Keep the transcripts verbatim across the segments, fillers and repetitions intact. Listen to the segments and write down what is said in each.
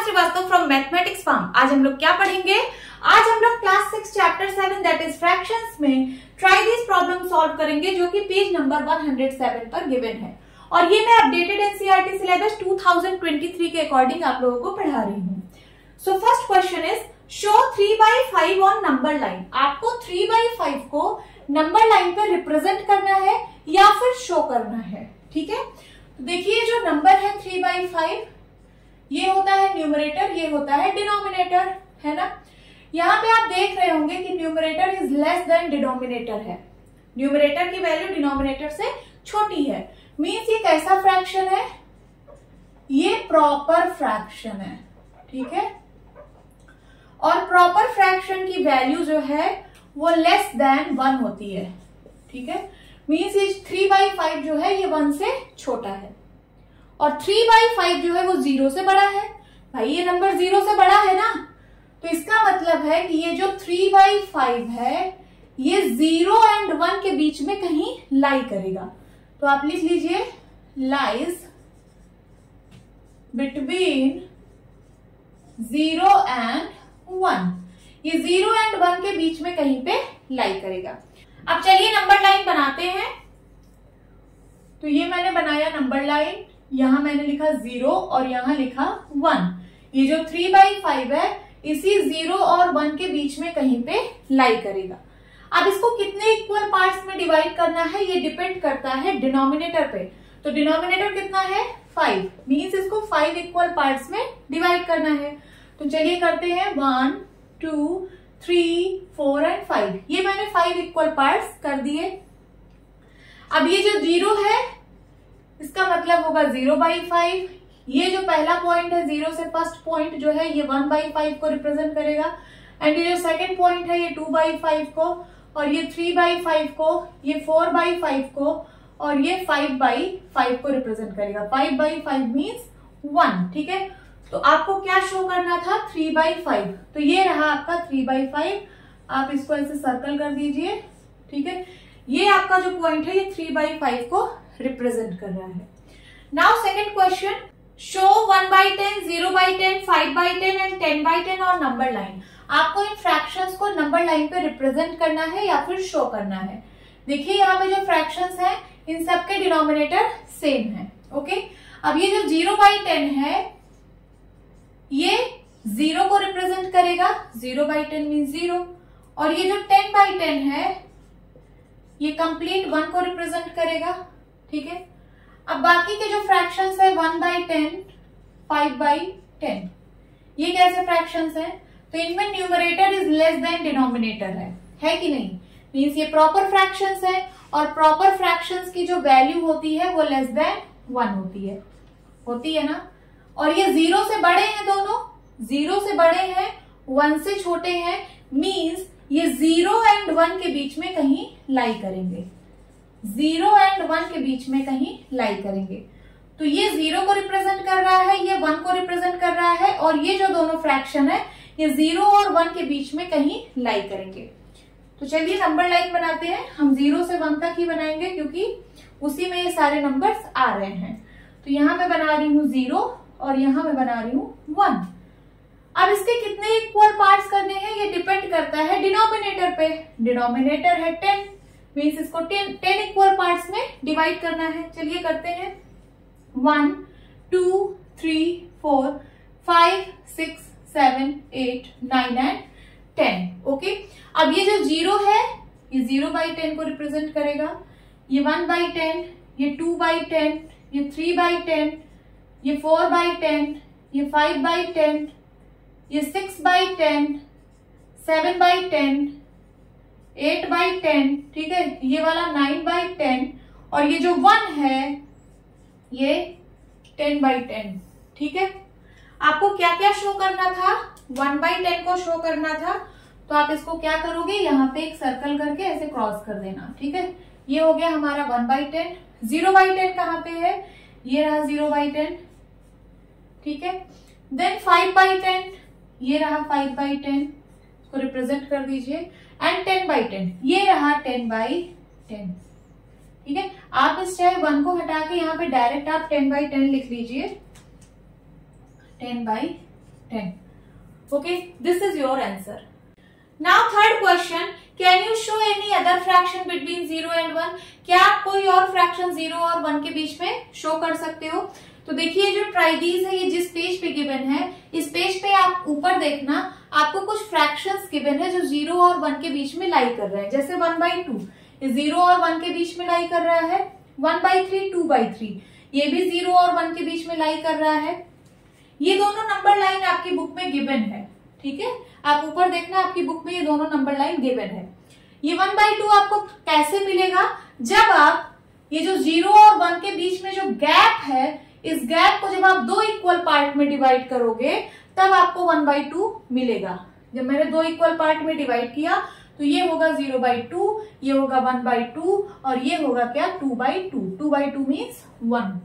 Srivastava from mathematics farm. आज हम लोग क्या पढ़ेंगे? आज हम लोग class six chapter seven that is fractions में ट्राई दिस प्रॉब्लम सॉल्व करेंगे, जो कि page number one hundred seven पर गिवन है। और ये मैं updated NCERT syllabus two thousand twenty three के अकॉर्डिंग आप लोगों को पढ़ा रही हूँ। So first question is show three by five on number line. आपको थ्री बाई फाइव को नंबर लाइन पे रिप्रेजेंट करना है या फिर शो करना है। ठीक है, तो देखिए जो नंबर है थ्री बाई फाइव, ये होता है न्यूमरेटर, ये होता है डिनोमिनेटर, है ना। यहाँ पे आप देख रहे होंगे कि numerator is less than denominator है। न्यूमरेटर की वैल्यू डिनोमिनेटर से छोटी है, मीन्स ये कैसा फ्रैक्शन है? ये प्रॉपर फ्रैक्शन है। ठीक है, और प्रॉपर फ्रैक्शन की वैल्यू जो है वो लेस देन वन होती है। ठीक है, मीन्स ये थ्री बाई फाइव जो है ये वन से छोटा है, और थ्री बाई फाइव जो है वो जीरो से बड़ा है। भाई ये नंबर जीरो से बड़ा है ना, तो इसका मतलब है कि ये जो थ्री बाई फाइव है ये जीरो एंड वन के बीच में कहीं लाई करेगा। तो आप लिख लीजिए lies between zero and one. ये जीरो एंड वन के बीच में कहीं पे लाई करेगा। अब चलिए नंबर लाइन बनाते हैं। तो ये मैंने बनाया नंबर लाइन, यहां मैंने लिखा जीरो और यहां लिखा वन। ये जो थ्री बाई फाइव है इसी जीरो और वन के बीच में कहीं पे लाई करेगा। अब इसको कितने इक्वल पार्ट्स में डिवाइड करना है ये डिपेंड करता है डिनोमिनेटर पे। तो डिनोमिनेटर कितना है? फाइव, मीन्स इसको फाइव इक्वल पार्ट्स में डिवाइड करना है। तो चलिए करते हैं, one two three four and five. ये मैंने फाइव इक्वल पार्ट्स कर दिए। अब ये जो जीरो है इसका मतलब होगा जीरो बाई फाइव। ये जो पहला पॉइंट है जीरो से फर्स्ट पॉइंट जो है ये वन बाई फाइव को रिप्रेजेंट करेगा, एंड ये जो सेकंड पॉइंट है ये टू बाई फाइव को, और ये थ्री बाई फाइव को, ये फोर बाई फाइव को, और ये फाइव बाई फाइव को रिप्रेजेंट करेगा। Five by five means one. ठीक है, तो आपको क्या शो करना था? Three by five. तो ये रहा आपका थ्री बाई फाइव। आप इसको ऐसे सर्कल कर दीजिए। ठीक है, ये आपका जो पॉइंट है ये थ्री बाई फाइव को रिप्रेजेंट कर रहा है। Now second question, show one by ten, zero by ten, five by ten and ten by ten और नंबर लाइन। आपको इन फ्रैक्शंस को नंबर लाइन पे रिप्रेजेंट करना है या फिर शो करना है। देखिए यहाँ पे जो फ्रैक्शंस हैं इन सबके डिनोमिनेटर सेम है। ओके, अब ये जो जीरो बाई टेन है ये जीरो को रिप्रेजेंट करेगा, zero by ten mean zero, और ये जो टेन बाई टेन है ये कंप्लीट वन को रिप्रेजेंट करेगा। ठीक है, अब बाकी के जो फ्रैक्शंस है one by ten, five by ten, ये कैसे फ्रैक्शंस हैं? तो इनमें numerator is less than denominator है, है कि नहीं? मीन्स ये प्रॉपर फ्रैक्शंस है, और प्रॉपर फ्रैक्शंस की जो वैल्यू होती है वो लेस देन वन होती है, होती है ना। और ये जीरो से बड़े हैं, दोनों जीरो से बड़े हैं, वन से छोटे हैं, मीन्स ये जीरो एंड वन के बीच में कहीं लाई करेंगे। जीरो एंड वन के बीच में कहीं लाई करेंगे। तो ये जीरो को रिप्रेजेंट कर रहा है, ये वन को रिप्रेजेंट कर रहा है, और ये जो दोनों फ्रैक्शन है ये जीरो और वन के बीच में कहीं लाई करेंगे। तो चलिए नंबर लाइन बनाते हैं। हम जीरो से वन तक ही बनाएंगे क्योंकि उसी में ये सारे नंबर्स आ रहे हैं। तो यहां मैं बना रही हूं जीरो और यहां मैं बना रही हूं वन। अब इसके कितने इक्वल पार्ट्स करने हैं ये डिपेंड करता है डिनोमिनेटर पे। डिनोमिनेटर है टेन, मीन्स इसको टेन टेन इक्वल पार्ट्स में डिवाइड करना है। चलिए करते हैं, one two three four five six seven eight nine and ten. Okay, अब ये जो जीरो है ये जीरो बाई टेन को रिप्रेजेंट करेगा, ये वन बाई टेन, ये टू बाई टेन, ये थ्री बाई टेन, ये फोर बाई टेन, ये फाइव बाई टेन, ये six by ten, seven by ten, eight by ten. ठीक है, ये वाला नाइन बाई टेन, और ये जो वन है ये टेन बाई टेन। ठीक है, आपको क्या क्या शो करना था? वन बाई टेन को शो करना था, तो आप इसको क्या करोगे, यहाँ पे एक सर्कल करके ऐसे क्रॉस कर देना। ठीक है, ये हो गया हमारा one by ten. Zero by ten कहाँ पे है? ये रहा जीरो बाई टेन। ठीक है, देन फाइव बाई टेन, ये रहा फाइव बाई टेन, इसको रिप्रेजेंट कर दीजिए, एंड टेन बाई टेन, ये रहा टेन बाई टेन। ठीक है, आप इस चाहे वन को हटा के यहाँ पे डायरेक्ट आप टेन बाई टेन लिख लीजिए, ten by ten. Okay, this is your answer. Now third question, can you show any other fraction between zero and one? क्या आप कोई और फ्रैक्शन जीरो और वन के बीच में शो कर सकते हो? तो देखिए जो ट्राइडीज है ये जिस पेज पे गिवन है, इस पेज पे आप ऊपर देखना, आपको कुछ फ्रैक्शंस गिवन है जो जीरो और वन के बीच में लाई कर रहे हैं. जैसे वन बाई टू ये जीरो और वन के बीच में लाई कर रहा है. One by three, two by three ये भी जीरो और वन के बीच में लाई कर रहा है. ये दोनों नंबर लाइन आपकी बुक में गिवन है. ठीक है, आप ऊपर देखना आपकी बुक में ये दोनों नंबर लाइन गिवन है. ये वन बाई टू आपको कैसे मिलेगा? जब आप ये जो जीरो और वन के बीच में जो गैप है, इस गैप को जब आप दो इक्वल पार्ट में डिवाइड करोगे तब आपको वन बाई टू मिलेगा. जब मैंने दो इक्वल पार्ट में डिवाइड किया तो ये होगा जीरो बाई टू, ये होगा वन बाई टू और ये होगा क्या? Two by two. Two by two means one.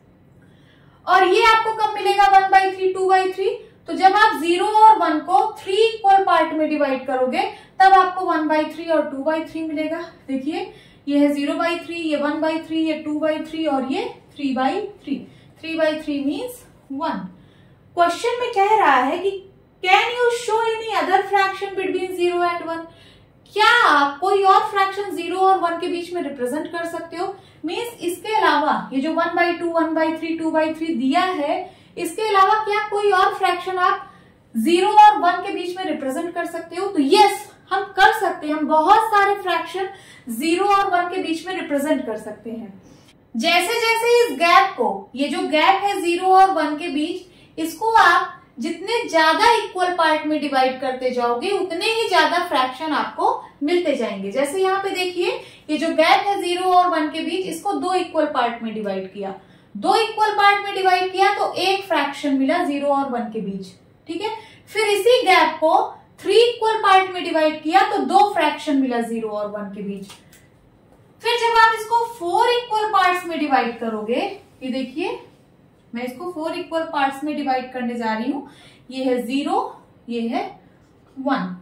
और ये आपको कब मिलेगा? One by three, two by three. तो जब आप जीरो और वन को थ्री इक्वल पार्ट में डिवाइड करोगे तब आपको वन बाई थ्री और टू बाई थ्री मिलेगा. देखिए ये है जीरो बाई थ्री, ये वन बाई थ्री, ये टू बाई थ्री और ये three by three. Three by three means one. Question में कह रहा है कि can you show any other fraction between zero and one? क्या आप कोई और फ्रैक्शन जीरो और वन के बीच में रिप्रेजेंट कर सकते हो? मीन्स इसके अलावा ये जो one by two, one by three, two by three दिया है, इसके अलावा क्या कोई और फ्रैक्शन आप जीरो और वन के बीच में रिप्रेजेंट कर सकते हो? तो यस, हम कर सकते हैं. हम बहुत सारे फ्रैक्शन जीरो और वन के बीच में रिप्रेजेंट कर सकते हैं. जैसे जैसे इस गैप को, ये जो गैप है जीरो और वन के बीच, इसको आप जितने ज्यादा इक्वल पार्ट में डिवाइड करते जाओगे उतने ही ज्यादा फ्रैक्शन आपको मिलते जाएंगे. जैसे यहाँ पे देखिए ये जो गैप है जीरो और वन के बीच, इसको दो इक्वल पार्ट में डिवाइड किया. दो इक्वल पार्ट में डिवाइड किया तो एक फ्रैक्शन मिला जीरो और वन के बीच. ठीक है, फिर इसी गैप को थ्री इक्वल पार्ट में डिवाइड किया तो दो फ्रैक्शन मिला जीरो और वन के बीच. फिर जब आप इसको फोर इक्वल पार्ट्स में डिवाइड करोगे, ये देखिए मैं इसको फोर इक्वल पार्ट्स में डिवाइड करने जा रही हूं. ये है जीरो, ये है one.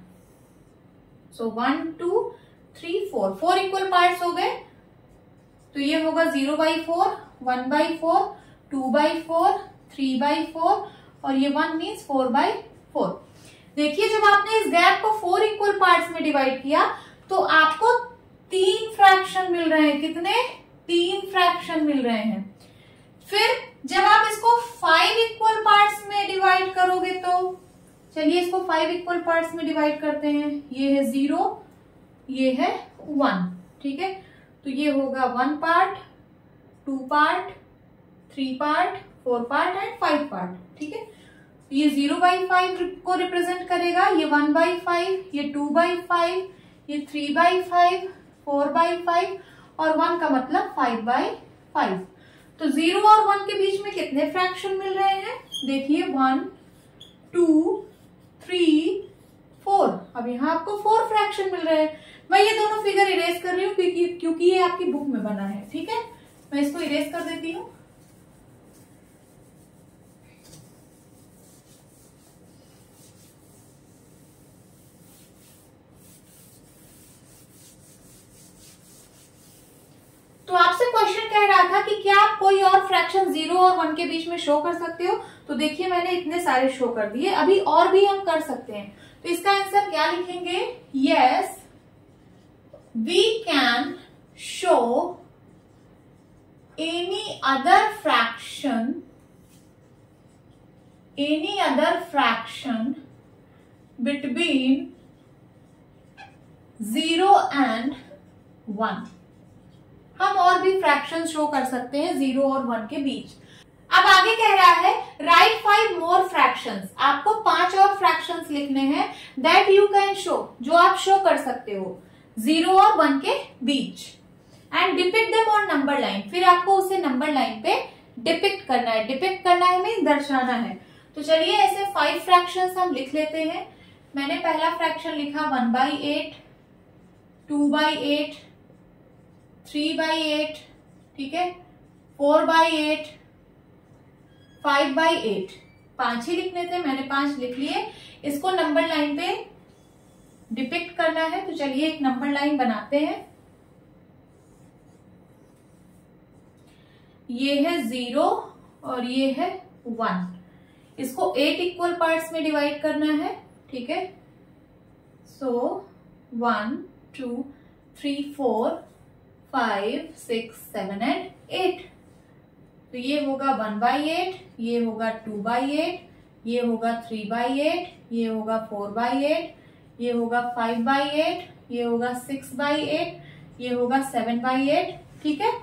So one two three four, four equal parts हो गए. तो ये होगा zero by four, one by four, two by four, three by four और ये one means four by four. देखिए जब आपने इस गैप को फोर इक्वल पार्ट्स में डिवाइड किया तो आपको तीन फ्रैक्शन मिल रहे हैं. कितने? तीन फ्रैक्शन मिल रहे हैं. फिर जब आप इसको फाइव इक्वल पार्ट्स में डिवाइड करोगे तो चलिए इसको फाइव इक्वल पार्ट्स में डिवाइड करते हैं. ये है जीरो, ये है वन. ठीक है, तो ये होगा one part, two part, three part, four part and five part. ठीक है, ये जीरो बाई फाइव को रिप्रेजेंट करेगा, ये वन बाई फाइव, ये टू बाई फाइव, ये three by five, four by five और वन का मतलब फाइव बाई फाइव. तो जीरो और वन के बीच में कितने फ्रैक्शन मिल रहे हैं? देखिए वन, टू, थ्री, फोर. अब यहाँ आपको फोर फ्रैक्शन मिल रहे हैं. मैं ये दोनों फिगर इरेज कर रही हूँ क्योंकि क्योंकि ये आपकी बुक में बना है. ठीक है, मैं इसको इरेज कर देती हूँ. तो आपसे क्वेश्चन कह रहा था कि क्या आप कोई और फ्रैक्शन जीरो और वन के बीच में शो कर सकते हो? तो देखिए मैंने इतने सारे शो कर दिए, अभी और भी हम कर सकते हैं. तो इसका आंसर क्या लिखेंगे? Yes, we can show any other fraction any other fraction between zero and one. हम और भी फ्रैक्शन शो कर सकते हैं जीरो और वन के बीच. अब आगे कह रहा है राइट फाइव मोर फ्रैक्शंस. आपको पांच और फ्रैक्शंस लिखने हैं दैट यू कैन शो, जो आप शो कर सकते हो जीरो और वन के बीच. And depict them on number line. फिर आपको उसे नंबर लाइन पे डिपिक्ट करना है. डिपिक्ट करना है मीन दर्शाना है. तो चलिए ऐसे फाइव फ्रैक्शंस हम लिख लेते हैं. मैंने पहला फ्रैक्शन लिखा one by eight, two by eight, three by eight. ठीक है, four by eight, five by eight. पांच ही लिखने थे, मैंने पांच लिख लिए. इसको नंबर लाइन पे डिपिक्ट करना है. तो चलिए एक नंबर लाइन बनाते हैं. ये है जीरो और ये है वन. इसको एट इक्वल पार्ट्स में डिवाइड करना है, ठीक है। So one two three four five six seven and eight. तो ये होगा वन बाई एट, ये होगा टू बाई एट, ये होगा थ्री बाई एट, ये होगा फोर बाई एट, ये होगा फाइव बाई एट, ये होगा सिक्स बाई एट, ये होगा सेवन बाई एट, ठीक है।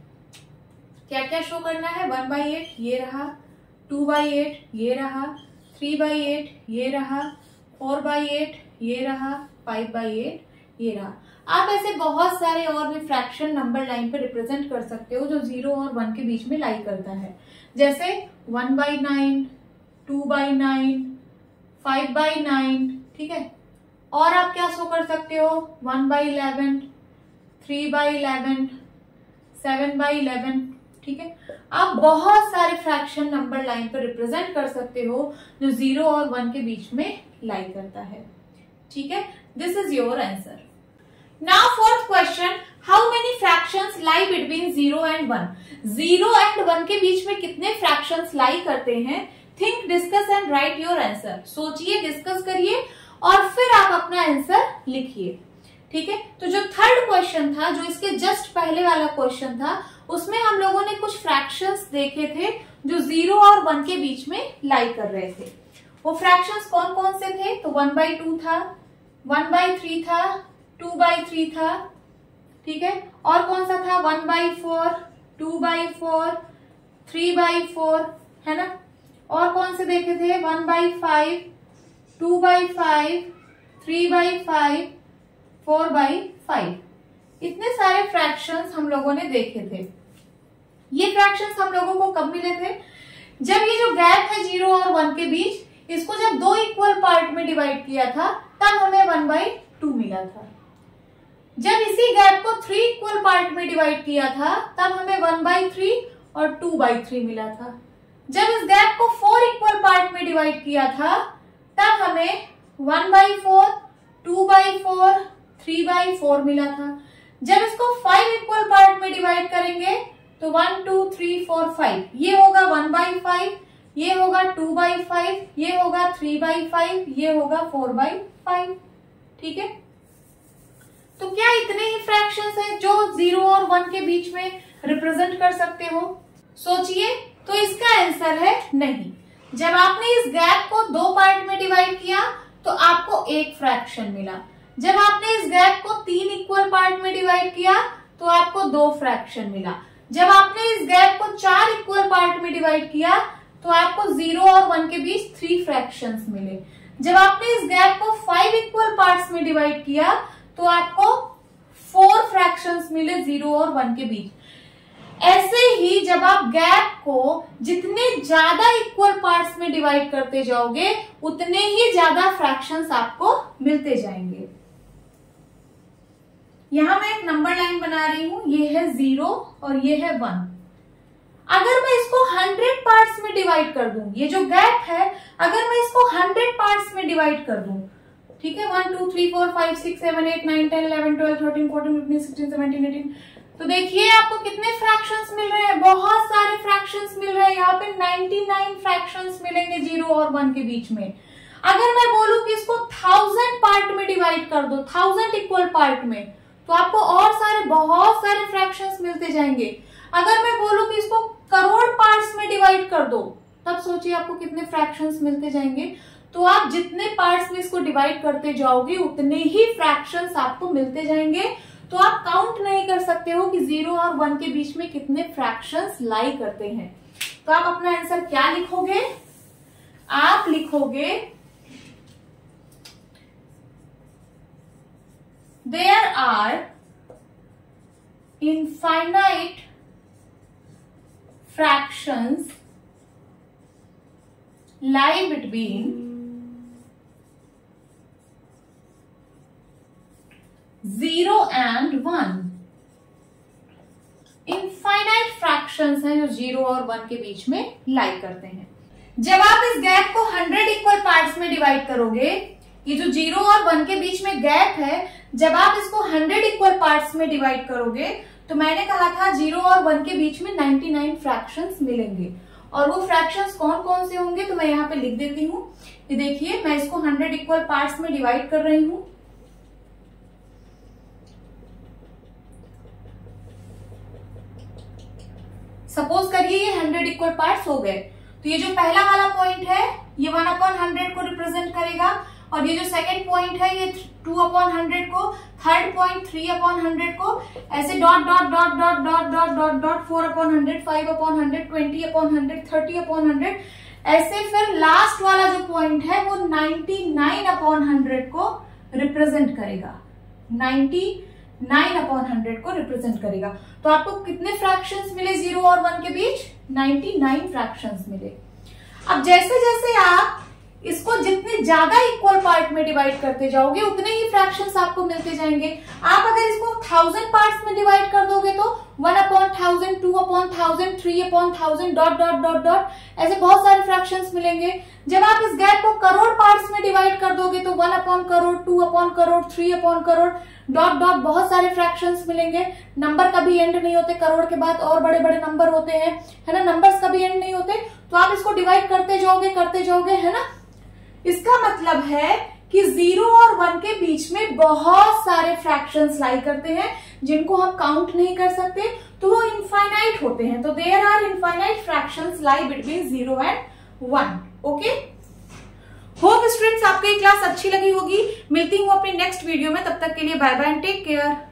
क्या क्या शो करना है, वन बाई एट ये रहा, टू बाई एट ये रहा, थ्री बाई एट ये रहा, फोर बाई एट ये रहा, फाइव बाई एट ये रहा। आप ऐसे बहुत सारे और भी फ्रैक्शन नंबर लाइन पे रिप्रेजेंट कर सकते हो जो जीरो और वन के बीच में लाई करता है, जैसे one by nine, two by nine, five by nine, ठीक है। और आप क्या शो कर सकते हो, one by eleven, three by eleven, seven by eleven, ठीक है। आप बहुत सारे फ्रैक्शन नंबर लाइन पर रिप्रेजेंट कर सकते हो जो जीरो और वन के बीच में लाई करता है, ठीक है। This is your answer. Now fourth question, how many fractions lie between zero and one. Zero and one के बीच में कितने फ्रैक्शंस लाई करते हैं। Think, discuss and write your answer. सोचिए, डिस्कस करिए और फिर आप अपना आंसर लिखिए, ठीक है। तो जो थर्ड क्वेश्चन था, जो इसके जस्ट पहले वाला क्वेश्चन था, उसमें हम लोगों ने कुछ फ्रैक्शंस देखे थे जो जीरो और वन के बीच में लाई कर रहे थे। वो फ्रैक्शंस कौन कौन से थे, तो वन बाई टू था, वन बाई थ्री था, टू बाई थ्री था, ठीक है। और कौन सा था, one by four, two by four, three by four, है ना। और कौन से देखे थे, one by five, two by five, three by five, four by five. इतने सारे फ्रैक्शंस हम लोगों ने देखे थे। ये फ्रैक्शंस हम लोगों को कब मिले थे, जब ये जो गैप है जीरो और वन के बीच, इसको जब दो इक्वल पार्ट में डिवाइड किया था तब हमें वन बाई टू मिला था। जब इसी गैप को थ्री इक्वल पार्ट में डिवाइड किया था तब हमें वन बाई थ्री और टू बाई थ्री मिला था। जब इस गैप को फोर इक्वल पार्ट में डिवाइड किया था तब हमें one by four, two by four, three by four मिला था। जब इसको फाइव इक्वल पार्ट में डिवाइड करेंगे तो one two three four five, ये होगा वन बाई फाइव, ये होगा टू बाई फाइव, ये होगा थ्री बाई फाइव, ये होगा फोर बाई फाइव, ठीक है। तो क्या इतने ही फ्रैक्शंस हैं जो जीरो और वन के बीच में रिप्रेजेंट कर सकते हो। सोचिए, तो इसका आंसर है नहीं। जब आपने इस गैप को दो पार्ट में डिवाइड किया तो आपको एक फ्रैक्शन मिला। जब आपने इस गैप को तीन इक्वल पार्ट में डिवाइड किया तो आपको दो फ्रैक्शन मिला। जब आपने इस गैप को चार इक्वल पार्ट में डिवाइड किया तो आपको जीरो और वन के बीच थ्री फ्रैक्शंस मिले। जब आपने इस गैप को फाइव इक्वल पार्ट्स में डिवाइड किया तो आपको फोर फ्रैक्शंस मिले जीरो और वन के बीच। ऐसे ही जब आप गैप को जितने ज्यादा इक्वल पार्ट्स में डिवाइड करते जाओगे उतने ही ज्यादा फ्रैक्शंस आपको मिलते जाएंगे। यहां मैं एक नंबर लाइन बना रही हूं, ये है जीरो और ये है वन। अगर मैं इसको हंड्रेड पार्ट्स में डिवाइड कर दूं, ये जो गैप है अगर मैं इसको हंड्रेड पार्ट्स में डिवाइड कर दूं, ठीक है, one two three four five six seven eight nine ten eleven twelve thirteen fourteen fifteen sixteen seventeen eighteen, तो देखिए आपको कितने फ्रैक्शंस मिल रहे हैं, बहुत सारे फ्रैक्शंस मिल रहे हैं। यहाँ पे निन्यानवे फ्रैक्शंस मिलेंगे जीरो और वन के बीच में। अगर मैं बोलूं कि इसको थाउजेंड पार्ट में डिवाइड कर दो, थाउजेंड इक्वल पार्ट में, तो आपको और सारे बहुत सारे फ्रैक्शंस मिलते जाएंगे। अगर मैं बोलूं कि इसको करोड़ पार्ट्स में डिवाइड कर दो, तब सोचिए आपको कितने फ्रैक्शंस मिलते जाएंगे। तो आप जितने पार्ट्स में इसको डिवाइड करते जाओगे उतने ही फ्रैक्शंस आपको मिलते जाएंगे। तो आप काउंट नहीं कर सकते हो कि जीरो और वन के बीच में कितने फ्रैक्शंस लाई करते हैं। तो आप अपना आंसर क्या लिखोगे, आप लिखोगे there are infinite fractions lie between zero and one. Infinite fractions हैं जो जीरो और वन के बीच में लाई करते हैं। जब आप इस गैप को हंड्रेड इक्वल पार्ट्स में डिवाइड करोगे, ये जो जीरो और वन के बीच में गैप है, जब आप इसको हंड्रेड इक्वल पार्ट्स में डिवाइड करोगे तो मैंने कहा था जीरो और वन के बीच में निन्यानवे फ्रैक्शंस मिलेंगे। और वो फ्रैक्शंस कौन कौन से होंगे, तो मैं यहाँ पे लिख देती हूँ। ये देखिए मैं इसको हंड्रेड इक्वल पार्ट्स में डिवाइड कर रही हूँ। सपोज करिए ये हंड्रेड इक्वल पार्ट्स हो गए, तो ये जो पहला वाला पॉइंट है ये वन अपॉन हंड्रेड को रिप्रेजेंट करेगा, और ये जो सेकंड पॉइंट है ये टू अपॉन हंड्रेड को, third point three upon hundred को, ऐसे dot dot dot dot dot dot dot dot four upon hundred, five upon hundred, twenty upon hundred, thirty upon hundred, ऐसे फिर लास्ट वाला जो point है वो नाइन्टी नाइन अपॉन हंड्रेड को represent करेगा, नाइन्टी नाइन अपॉन हंड्रेड को represent करेगा। तो आपको कितने फ्रैक्शंस मिले जीरो और वन के बीच? नाइन्टी नाइन फ्रैक्शंस मिले। अब जैसे जैसे आप इसको जितने ज्यादा इक्वल पार्ट में डिवाइड करते जाओगे उतने ही फ्रैक्शंस आपको मिलते जाएंगे। आप अगर इसको थाउजेंड पार्ट्स में डिवाइड कर दोगे तो one upon thousand, two upon thousand, three upon thousand, dot dot dot dot, ऐसे बहुत सारे फ्रैक्शंस मिलेंगे। जब आप इस गैप को करोड़ पार्ट्स में डिवाइड कर दोगे तो one upon crore, two upon crore, three upon crore, dot dot, बहुत सारे फ्रैक्शंस मिलेंगे। नंबर कभी एंड नहीं होते, करोड़ के बाद और बड़े बड़े नंबर होते हैं, है ना, नंबर्स कभी एंड नहीं होते। तो आप इसको डिवाइड करते जाओगे करते जाओगे, है ना। इसका मतलब है कि जीरो और वन के बीच में बहुत सारे फ्रैक्शंस लाई करते हैं जिनको हम काउंट नहीं कर सकते, तो वो इनफाइनाइट होते हैं। तो there are infinite fractions lie between zero and one. Okay, hope students आपको ये क्लास अच्छी लगी होगी। मिलती हूँ अपनी नेक्स्ट वीडियो में, तब तक के लिए bye bye and take care.